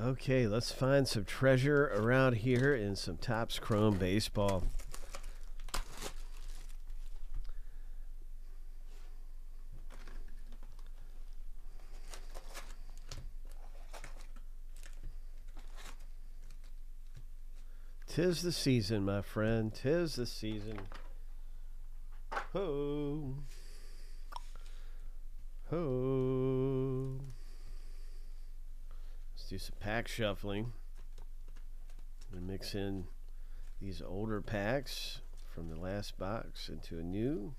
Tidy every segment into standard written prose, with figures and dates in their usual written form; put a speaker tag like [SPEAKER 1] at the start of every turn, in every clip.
[SPEAKER 1] Okay, let's find some treasure around here in some Topps Chrome baseball. Tis the season, my friend. Tis the season. Ho. Ho. Let's do some pack shuffling. And mix in these older packs from the last box into a new.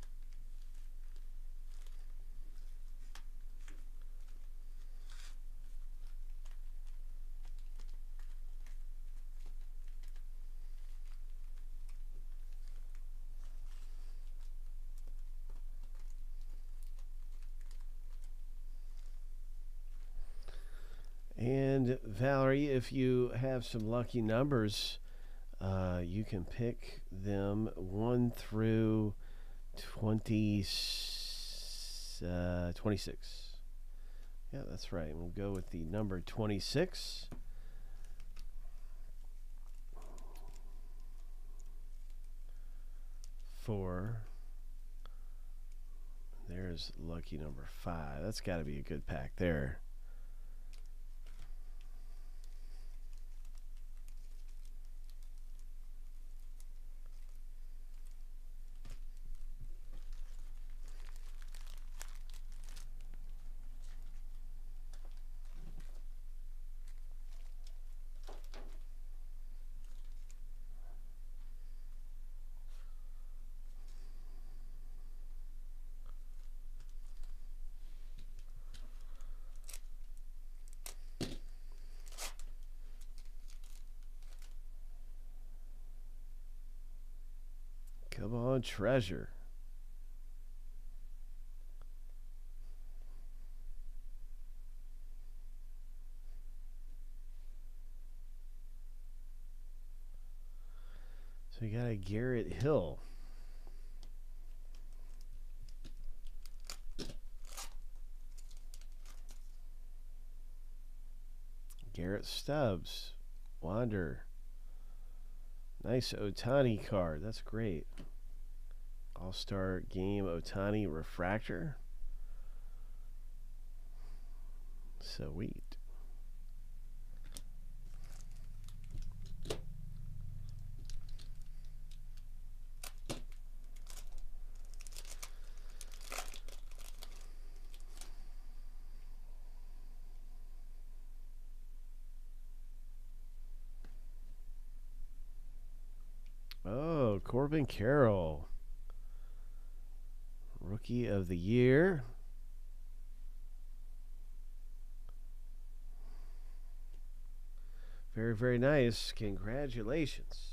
[SPEAKER 1] And Valerie, if you have some lucky numbers, you can pick them 1 through 26. Yeah, that's right. We'll go with the number 26. There's lucky number 5. That's got to be a good pack there. Come on, treasure. So we got a Garrett Hill. Garrett Stubbs. Wander. Nice Ohtani card. That's great. All-Star Game Ohtani Refractor. Sweet. Oh, Corbin Carroll. Rookie of the Year. Very, very nice. Congratulations.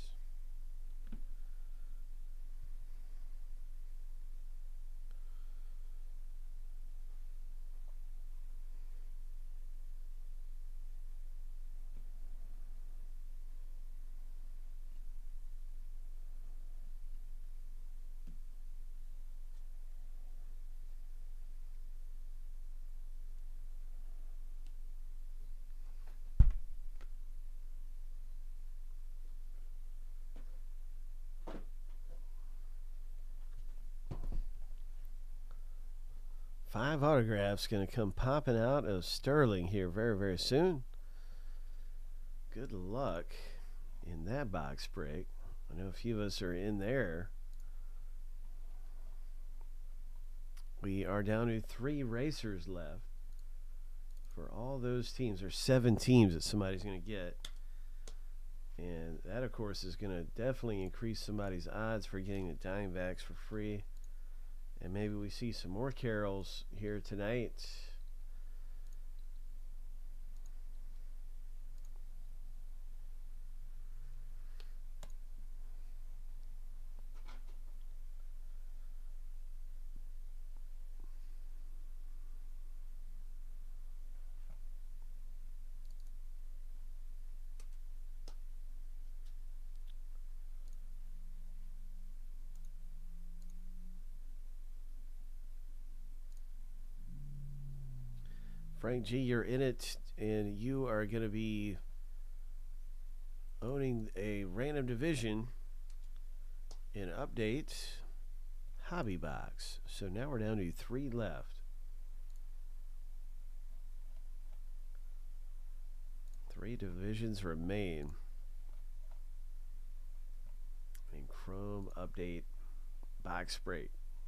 [SPEAKER 1] Five autographs going to come popping out of Sterling here very, very soon. Good luck in that box break. I know a few of us are in there. We are down to 3 racers left for all those teams. There's 7 teams that somebody's going to get. And that, of course, is going to definitely increase somebody's odds for getting the Diamondbacks for free. And maybe we see some more Carrolls here tonight. Frank G, you're in it, and you are going to be owning a random division in Update Hobby Box. So now we're down to 3 left. 3 divisions remain in Chrome Update Box Break.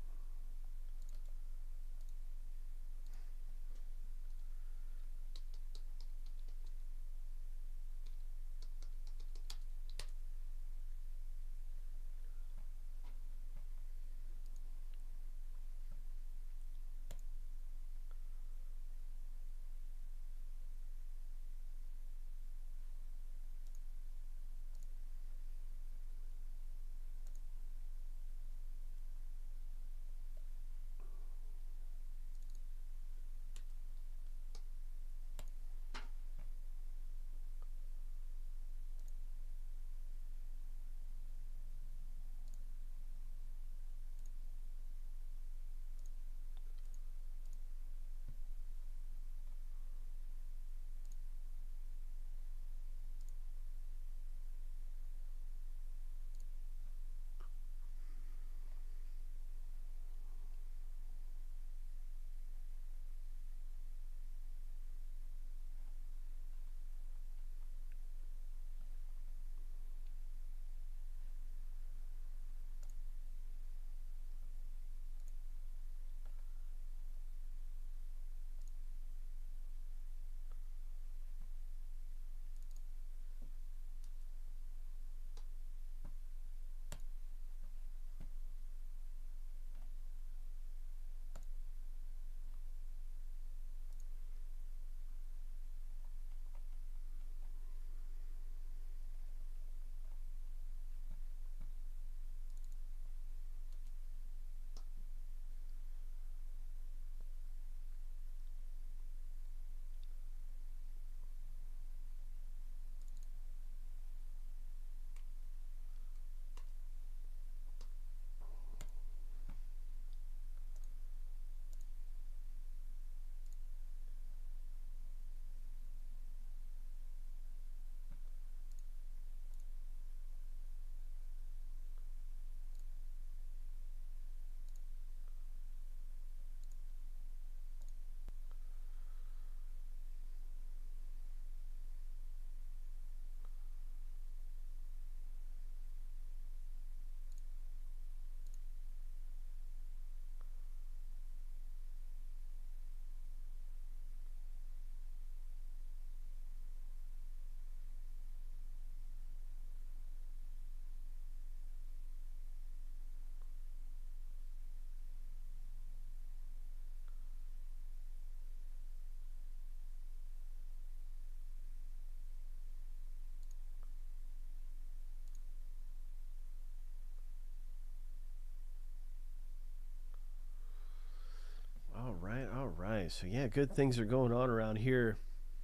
[SPEAKER 1] All right. So yeah, good things are going on around here.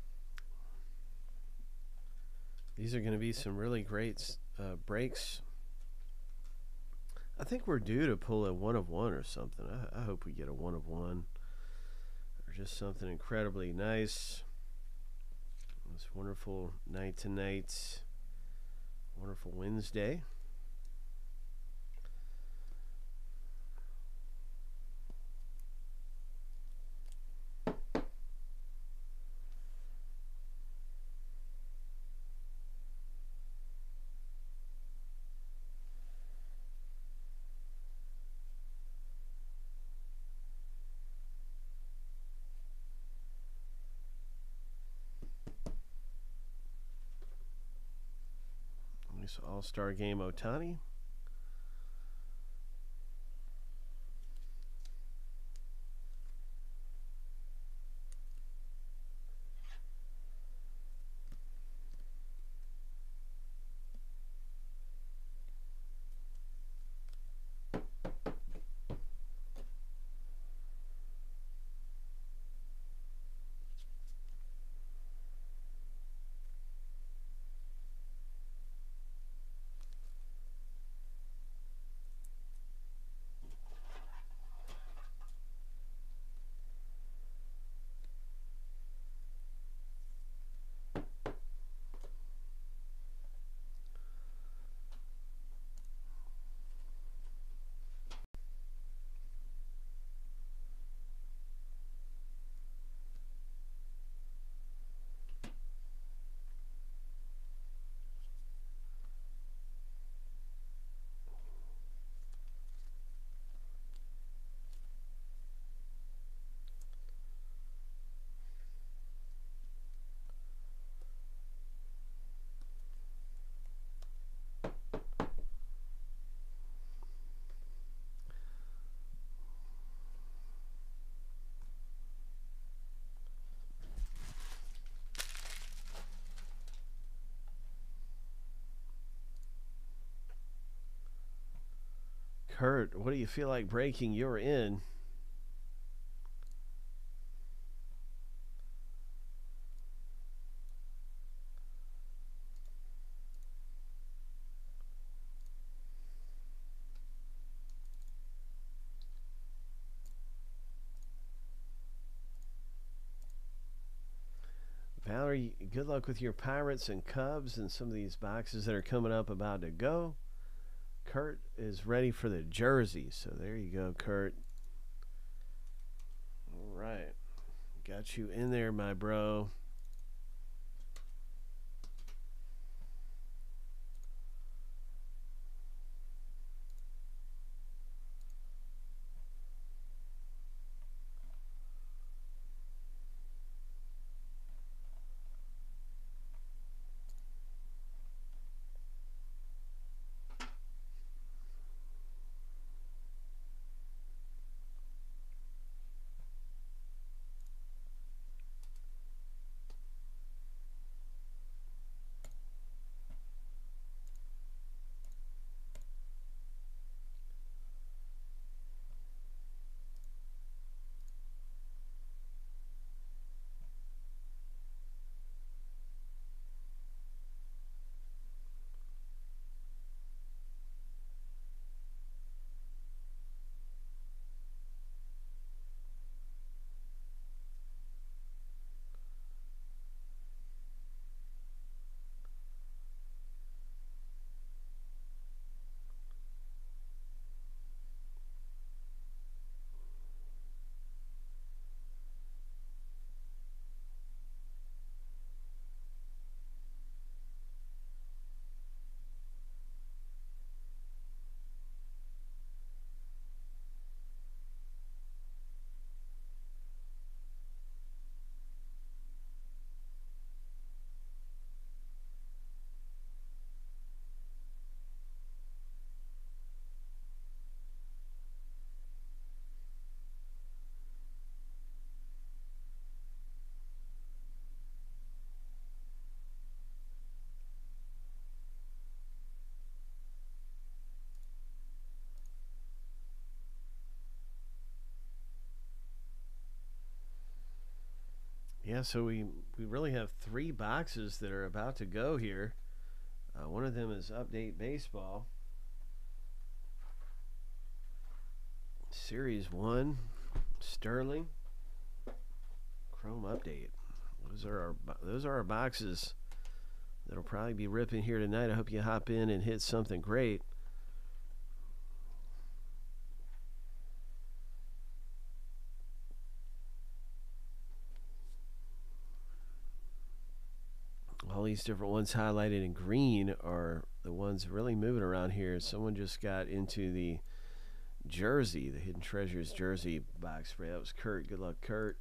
[SPEAKER 1] These are going to be some really great breaks. I think we're due to pull a 1 of 1 or something. I hope we get a 1 of 1 or just something incredibly nice. This wonderful night tonight, wonderful Wednesday. Nice All-Star Game Ohtani. Kurt, what do you feel like breaking? You're in. Valerie, good luck with your Pirates and Cubs and some of these boxes that are coming up about to go. Kurt is ready for the jersey, so there you go, Kurt. All right. Got you in there, my bro. Yeah, so we really have 3 boxes that are about to go here. One of them is Update Baseball. Series 1, Sterling. Chrome Update. Those are our boxes that'll probably be ripping here tonight. I hope you hop in and hit something great. All these different ones highlighted in green are the ones really moving around here. Someone just got into the jersey, the Hidden Treasures jersey box spray. That was Kurt. Good luck, Kurt.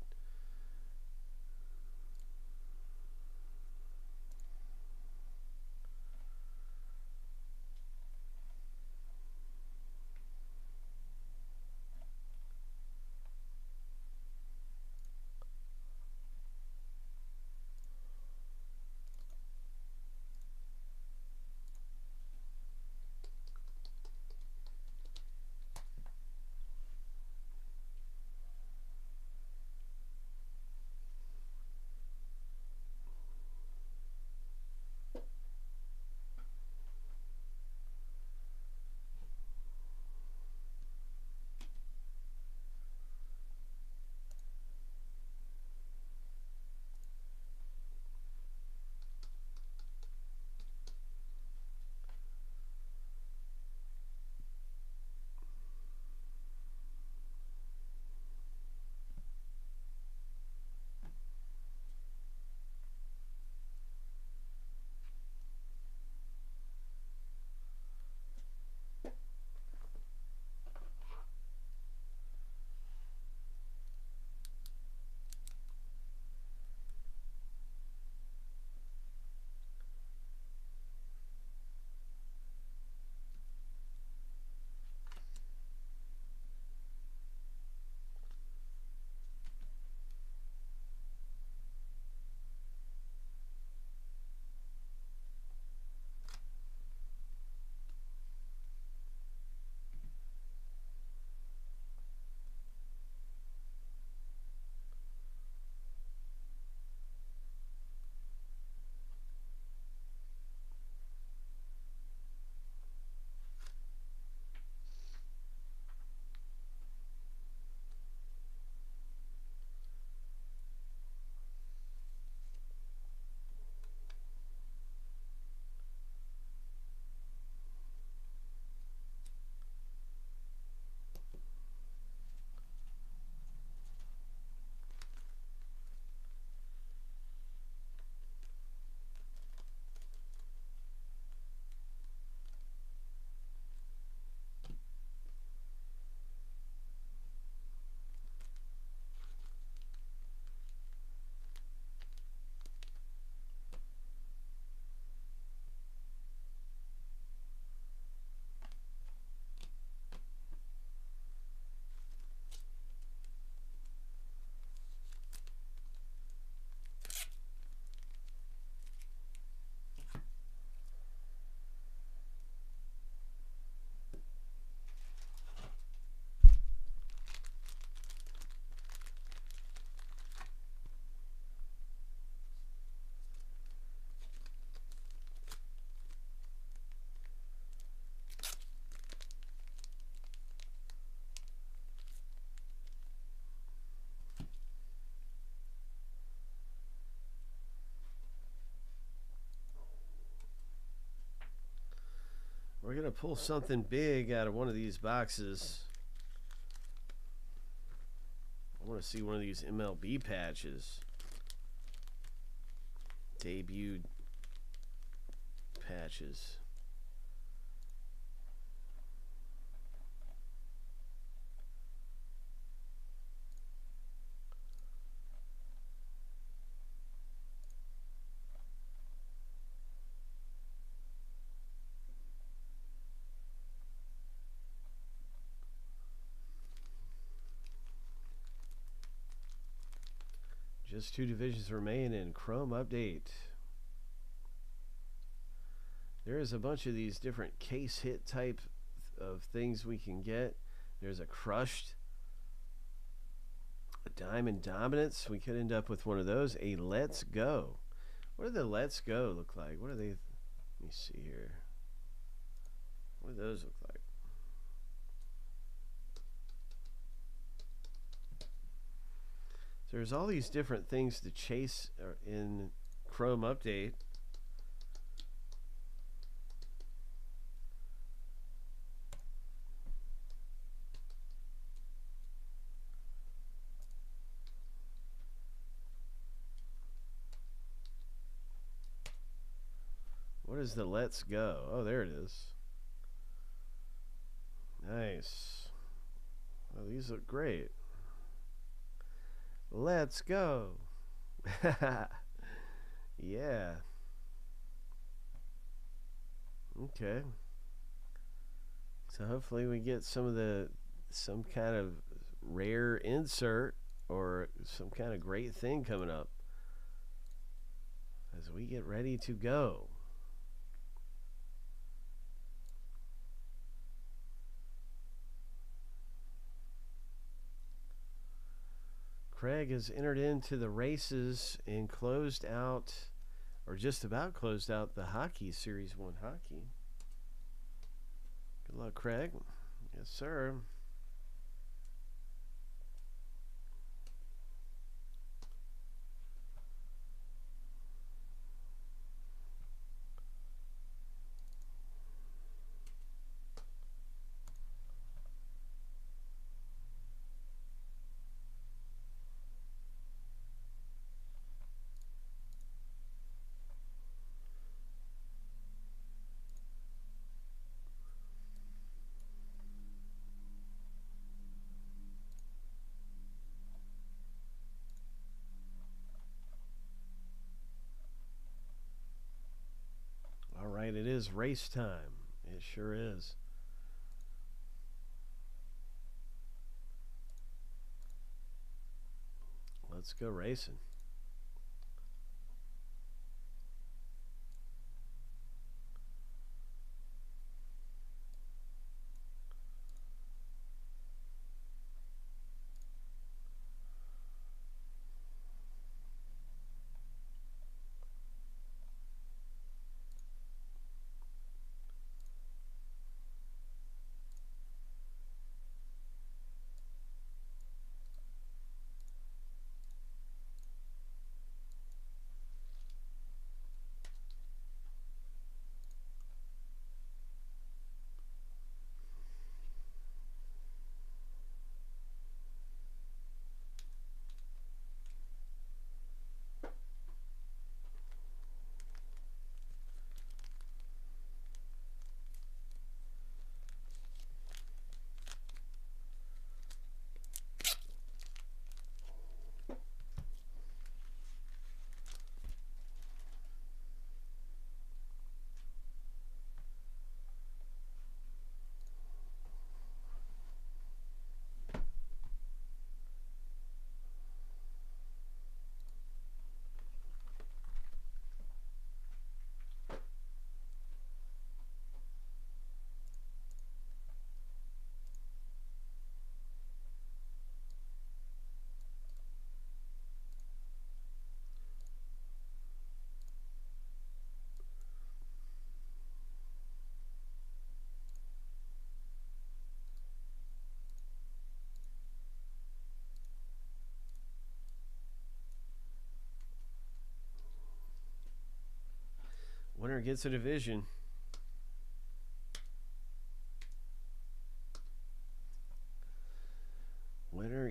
[SPEAKER 1] We're going to pull something big out of one of these boxes. I want to see one of these MLB patches. Debuted patches. Just 2 divisions remain in Chrome Update. There is a bunch of these different case hit type of things we can get. There's a crushed, a diamond dominance. We could end up with one of those. A let's go. What do the let's go look like? What are they? Let me see here. What do those look like? So there's all these different things to chase in Chrome Update. What is the let's go? Oh, there it is. Nice. Oh, these look great. Let's go. Yeah. Okay. So hopefully we get some kind of rare insert or some kind of great thing coming up as we get ready to go. Craig has entered into the races and closed out, or just about closed out, the hockey, Series 1 hockey. Good luck, Craig. Yes, sir. All right, it is race time. It sure is. Let's go racing. Winner gets a division.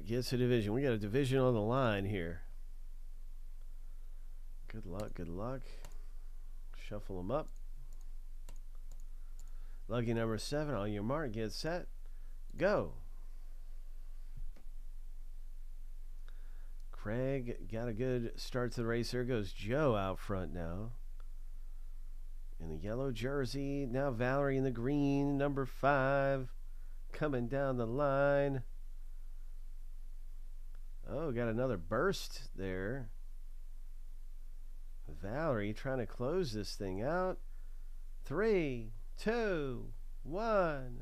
[SPEAKER 1] gets a division. We got a division on the line here. Good luck, good luck. Shuffle them up. Lucky number 7, on your mark, get set, go. Craig got a good start to the race. There goes Joe out front now. In the yellow jersey. Now Valerie in the green, number 5. Coming down the line. Oh, got another burst there. Valerie trying to close this thing out. 3, 2, 1.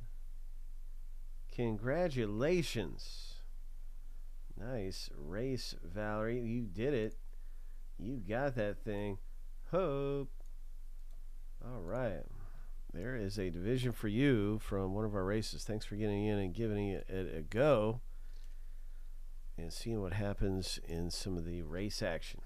[SPEAKER 1] Congratulations. Nice race, Valerie. You did it. You got that thing. Hope. All right. There is a division for you from one of our races. Thanks for getting in and giving it a go and seeing what happens in some of the race action.